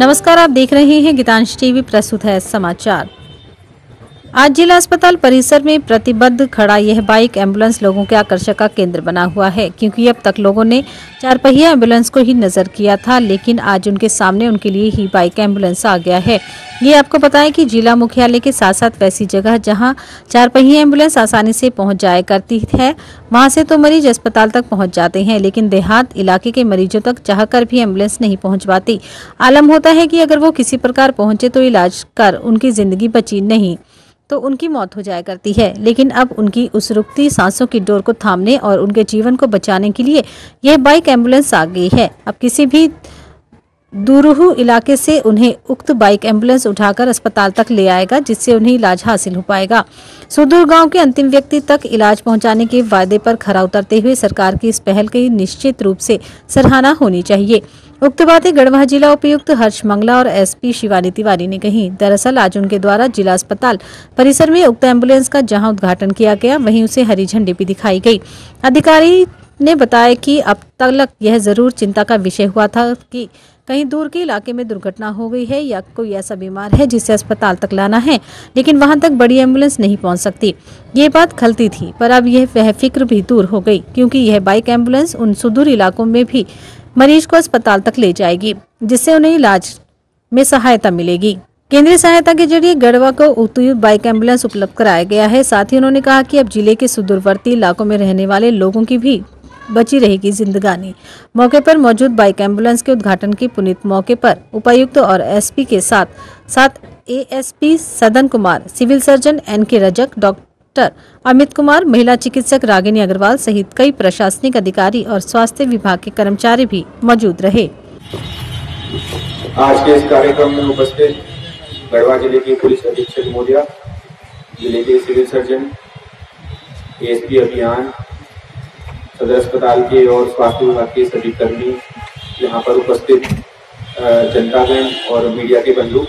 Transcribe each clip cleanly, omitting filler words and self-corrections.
नमस्कार, आप देख रहे हैं गीतांश टीवी। प्रस्तुत है समाचार। आज जिला अस्पताल परिसर में प्रतिबद्ध खड़ा यह बाइक एम्बुलेंस लोगों के आकर्षण का केंद्र बना हुआ है, क्योंकि अब तक लोगों ने चार पहिया एम्बुलेंस को ही नजर किया था, लेकिन आज उनके सामने उनके लिए ही बाइक एम्बुलेंस आ गया है। ये आपको बताएं कि जिला मुख्यालय के साथ साथ वैसी जगह जहां चार पहिया एम्बुलेंस आसानी से पहुंच जाया करती है, वहां से तो मरीज अस्पताल तक पहुंच जाते हैं, लेकिन देहात इलाके के मरीजों तक चाहकर भी एम्बुलेंस नहीं पहुंच पाती। आलम होता है कि अगर वो किसी प्रकार पहुंचे तो इलाज कर उनकी जिंदगी बची, नहीं तो उनकी मौत हो जाया करती है। लेकिन अब उनकी उस रुकती सांसों की डोर को थामने और उनके जीवन को बचाने के लिए यह बाइक एम्बुलेंस आ गई है। अब किसी भी दूरूह इलाके से उन्हें उक्त बाइक एम्बुलेंस उठाकर अस्पताल तक ले आएगा, जिससे उन्हें इलाज हासिल हो पाएगा। सुदूर गांव के अंतिम व्यक्ति तक इलाज पहुंचाने के वादे पर खरा उतरते हुए सरकार की इस पहल की निश्चित रूप से सराहना होनी चाहिए। उक्त बातें गढ़वा जिला उपायुक्त हर्ष मंगला और एसपी शिवानी तिवारी ने कही। दरअसल आज उनके द्वारा जिला अस्पताल परिसर में उक्त एम्बुलेंस का जहां उद्घाटन किया गया, वहीं उसे हरी झंडी भी दिखाई गई। अधिकारी ने बताया कि अब तक यह जरूर चिंता का विषय हुआ था कि कहीं दूर के इलाके में दुर्घटना हो गई है या कोई ऐसा बीमार है जिसे अस्पताल तक लाना है, लेकिन वहां तक बड़ी एम्बुलेंस नहीं पहुंच सकती। ये बात खलती थी, पर अब यह वह फिक्र भी दूर हो गई, क्योंकि यह बाइक एम्बुलेंस उन सुदूर इलाकों में भी मरीज को अस्पताल तक ले जाएगी, जिससे उन्हें इलाज में सहायता मिलेगी। केंद्रीय सहायता के जरिए गढ़वा को उपयुक्त बाइक एम्बुलेंस उपलब्ध कराया गया है। साथ ही उन्होंने कहा कि अब जिले के सुदूरवर्ती इलाकों में रहने वाले लोगों की भी बची रहेगी जिंदगानी। मौके पर मौजूद बाइक एम्बुलेंस के उद्घाटन के पुनीत मौके पर उपायुक्त और एसपी के साथ ASP Sadan Kumar, civil surgeon NK Rajak, doctor Amit Kumar, महिला चिकित्सक रागिनी अग्रवाल सहित कई प्रशासनिक अधिकारी और स्वास्थ्य विभाग के कर्मचारी भी मौजूद रहे। आज के इस कार्यक्रम में उपस्थित गढ़वा जिले के पुलिस अधीक्षक महोदय, जिले के सिविल सर्जन, एएसपी अभियान, सदर अस्पताल के और स्वास्थ्य विभाग के सभी कर्मी, यहाँ पर उपस्थित जनतागण और मीडिया के बंधु,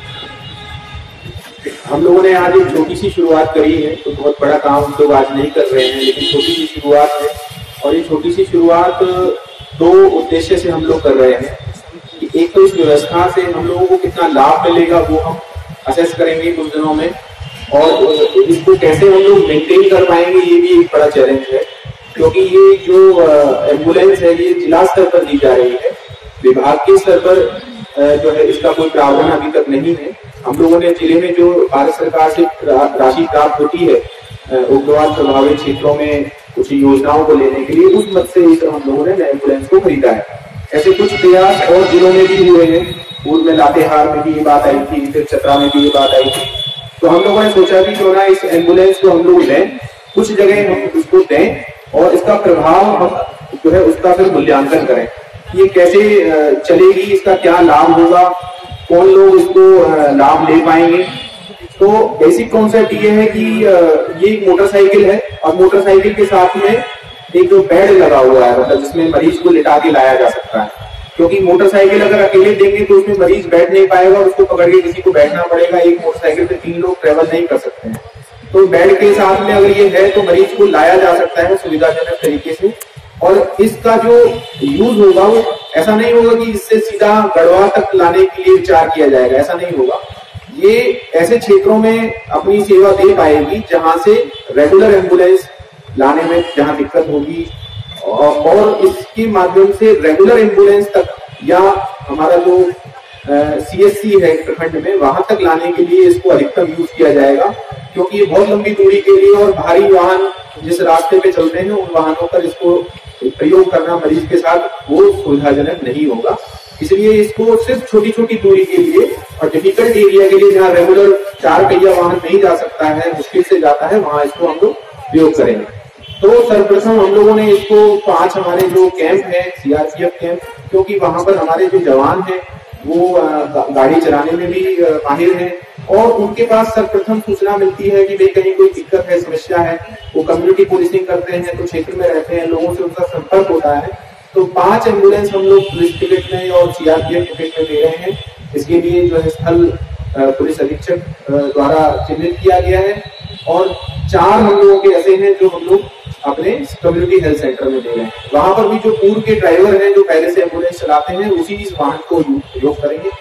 हम लोगों ने आज एक छोटी सी शुरुआत करी है। तो बहुत बड़ा काम हम लोग आज नहीं कर रहे हैं, लेकिन छोटी सी शुरुआत है। और ये छोटी सी शुरुआत दो उद्देश्य से हम लोग कर रहे हैं कि एक तो इस व्यवस्था से हम लोगों को कितना लाभ मिलेगा वो हम असेस करेंगे कुछ दिनों में, और इसको कैसे हम लोग मेंटेन कर पाएंगे ये भी एक बड़ा चैलेंज है, क्योंकि ये जो एम्बुलेंस है ये जिला स्तर पर दी जा रही है। विभाग के स्तर पर जो है इसका कोई प्रावधान अभी तक नहीं है। हम लोगों ने जिले में जो भारत सरकार से राशि प्राप्त होती है उग्रवाद प्रभावित क्षेत्रों में कुछ योजनाओं को लेने के लिए, उस मद से हम लोगों ने एम्बुलेंस को खरीदा है। ऐसे कुछ प्रयास और जिलों में भी हुए हैं। पूर्व में लातेहार में भी ये बात आई थी, फिर चतरा में भी ये बात आई थी। तो हम लोगों ने सोचा कि क्यों ना इस एम्बुलेंस को हम लोग लें, कुछ जगह हम उसको दें और इसका प्रभाव हम जो है उसका फिर मूल्यांकन करें। ये कैसे चलेगी, इसका क्या लाभ होगा, कौन लोग इसको लाभ ले पाएंगे। तो बेसिक कॉन्सेप्ट ये है कि ये एक मोटरसाइकिल है और मोटरसाइकिल के साथ में एक जो बेड लगा हुआ है, मतलब जिसमें मरीज को लिटा के लाया जा सकता है। क्योंकि मोटरसाइकिल अगर अकेले देंगे तो उसमें मरीज बैठ नहीं पाएगा, उसको पकड़ के किसी को बैठना पड़ेगा। एक मोटरसाइकिल पे 3 लोग ट्रेवल नहीं कर सकते हैं। तो बेड के साथ में अगर ये है तो मरीज को लाया जा सकता है सुविधाजनक तरीके से। और इसका जो यूज होगा वो ऐसा नहीं होगा कि इससे सीधा गढ़वा तक लाने के लिए विचार किया जाएगा, ऐसा नहीं होगा। ये ऐसे क्षेत्रों में अपनी सेवा दे पाएगी जहां से रेगुलर एम्बुलेंस लाने में जहां दिक्कत होगी, और इसके माध्यम से रेगुलर एम्बुलेंस तक या हमारा जो सीएससी है प्रखंड में, वहां तक लाने के लिए इसको अधिकतम यूज किया जाएगा। क्योंकि ये बहुत लंबी दूरी के लिए और भारी वाहन जिस रास्ते पे चलते हैं उन वाहनों पर इसको प्रयोग करना मरीज के साथ वो सुविधाजनक नहीं होगा। इसलिए इसको सिर्फ छोटी छोटी दूरी के लिए और डिफिकल्ट एरिया के लिए, जहाँ रेगुलर 4 पहिया वाहन नहीं जा सकता है, मुश्किल से जाता है, वहां इसको हम लोग प्रयोग करेंगे। तो सर्वप्रथम हम लोगों ने इसको 5 हमारे जो कैंप है सीआरपीएफ कैंप, क्योंकि वहां पर हमारे जो जवान हैं वो गाड़ी चलाने में भी माहिर हैं और उनके पास सर्वप्रथम सूचना मिलती है कि भाई कहीं कोई दिक्कत है, समस्या है। वो कम्युनिटी पुलिसिंग करते हैं, तो क्षेत्र में रहते हैं, लोगों से उनका संपर्क होता है। तो 5 एम्बुलेंस हम लोग पुलिस टिकट में और सीआरपीएफ टिकट में दे रहे हैं। इसके लिए जो है स्थल पुलिस अधीक्षक द्वारा चिन्हित किया गया है और 4 हम लोगों के ऐसे हैं जो हम लोग अपने कम्युनिटी हेल्थ सेंटर में दे रहे हैं। वहां पर भी जो पूर्व के ड्राइवर हैं जो पहले से एम्बुलेंस चलाते हैं उसी इस वाहन को उपयोग करेंगे।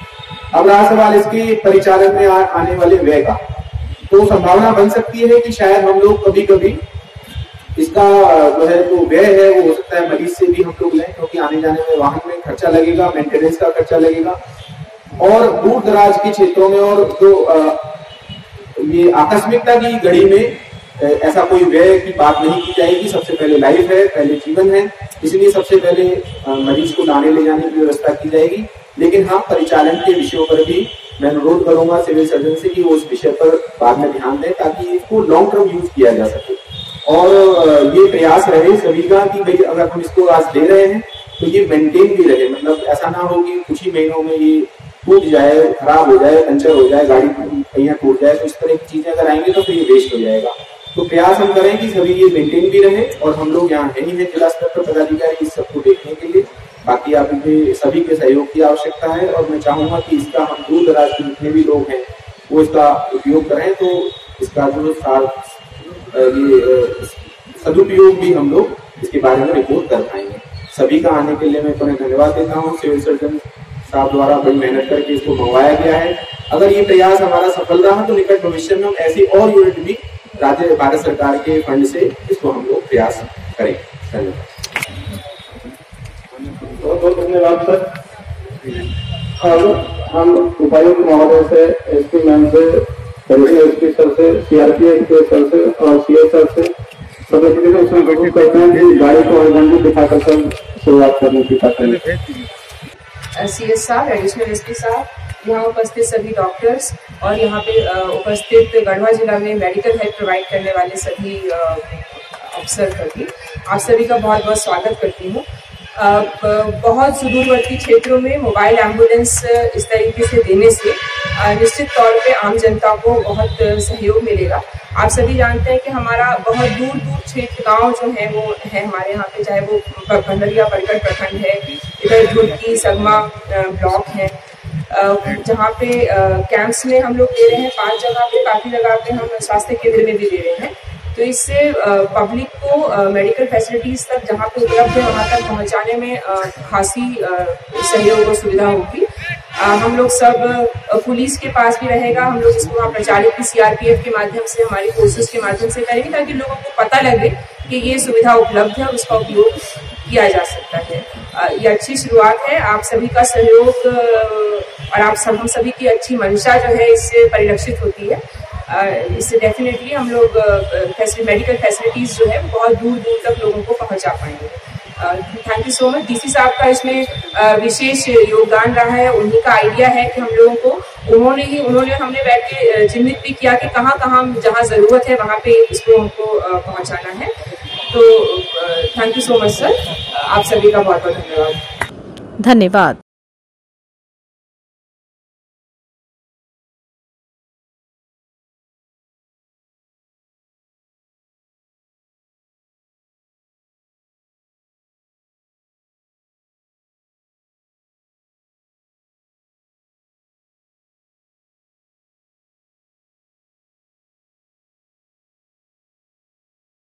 अब रहा सवाल इसके परिचालन में आने वाले व्यय का, तो संभावना बन सकती है कि शायद हम लोग कभी कभी इसका जो है तो व्यय है वो हो सकता है मरीज से भी हम लोग लें, क्योंकि आने जाने में वाहन में खर्चा लगेगा, मेंटेनेंस का खर्चा लगेगा। और दूर दराज के क्षेत्रों में और जो ये आकस्मिकता की घड़ी में ऐसा कोई व्यय की बात नहीं की जाएगी। सबसे पहले लाइफ है, पहले जीवन है, इसलिए सबसे पहले मरीज को लाने ले जाने की व्यवस्था की जाएगी। लेकिन हाँ, परिचालन के विषयों पर भी मैं अनुरोध करूंगा सिविल सर्जन से कि वो उस विषय पर बाद में ध्यान दें, ताकि इसको लॉन्ग टर्म यूज किया जा सके। और ये प्रयास रहे सभी का कि भाई अगर हम इसको आज दे रहे हैं तो ये मेंटेन भी रहे, मतलब ऐसा ना हो कि कुछ ही महीनों में ये टूट जाए, खराब हो जाए, पंचर हो जाए, गाड़ी पहिया टूट जाए, तो इस तरह की चीजें अगर आएंगी तो फिर ये वेस्ट हो जाएगा। तो प्रयास हम करें कि सभी ये मेंटेन भी रहे, और हम लोग यहाँ है ही है जिला स्तर पर पदाधिकारी इस सबको देखने के लिए। बाकी आप सभी के सहयोग की आवश्यकता है, और मैं चाहूंगा कि इसका हम दूर दराज के जितने भी लोग हैं वो इसका उपयोग करें, तो इसका जो ये सदुपयोग भी हम लोग इसके बारे में रिपोर्ट कर पाएंगे। सभी का आने के लिए मैं पुनः धन्यवाद देता हूँ। सिविल सर्जन साहब द्वारा बड़ी मेहनत करके इसको मंगवाया गया है। अगर ये प्रयास हमारा सफल रहा तो निकट भविष्य में हम ऐसी और यूनिट भी राज्य भारत सरकार के फंड से इसको हम लोग प्रयास करें। धन्यवाद। बहुत बहुत धन्यवाद सर। हम उपायुक्त महोदय से, एसपी मैम से, एसपी सर से, सीआरपीएफ के सर से और सीएस सर से सब इसमें करते हैं कि गाड़ी को हरिझंडी दिखाकर सर शुरुआत करने की सीएस साहब, एडिशनल एसपी साहब, यहाँ उपस्थित सभी डॉक्टर्स और यहाँ पे उपस्थित गढ़वा जिला में मेडिकल हेल्प प्रोवाइड करने वाले सभी अफसर सभी, आप सभी का बहुत बहुत स्वागत करती हूँ। बहुत सुदूरवर्ती क्षेत्रों में मोबाइल एम्बुलेंस इस तरीके से देने से निश्चित तौर पे आम जनता को बहुत सहयोग मिलेगा। आप सभी जानते हैं कि हमारा बहुत दूर दूर क्षेत्र गांव जो है वो है हमारे यहाँ पे, चाहे वो भंडरिया परगट प्रखंड है, इधर झुड़की सगमा ब्लॉक है, जहाँ पे कैंप्स में हम लोग दे रहे हैं 5 जगह पे, काफ़ी जगह पे हम स्वास्थ्य केंद्र में भी दे रहे हैं। तो इससे पब्लिक को मेडिकल फैसिलिटीज तक जहाँ पे उपलब्ध है वहाँ तक पहुँचाने में खासी सहयोग और सुविधा होगी। हम लोग सब पुलिस के पास भी रहेगा, हम लोग इसको वहाँ प्रचारित भी सीआरपीएफ के माध्यम से, हमारी फोर्सेस के माध्यम से करेंगे, ताकि लोगों को पता लगे कि ये सुविधा उपलब्ध है और उसका उपयोग किया जा सकता है। ये अच्छी शुरुआत है। आप सभी का सहयोग और हम सभी की अच्छी मंशा जो है इससे परिलक्षित होती है। इससे डेफिनेटली हम लोग मेडिकल फैसिलिटीज जो है बहुत दूर दूर तक लोगों को पहुंचा पाएंगे। Thank you so much. DC साहब का इसमें विशेष योगदान रहा है। उन्हीं का आइडिया है कि हम लोगों को उन्होंने हमने बैठ के चिन्हित भी किया कि कहाँ कहाँ जहाँ जरूरत है वहाँ पे इसको हमको पहुँचाना है। तो thank you so much sir, आप सभी का बहुत बहुत धन्यवाद। धन्यवाद।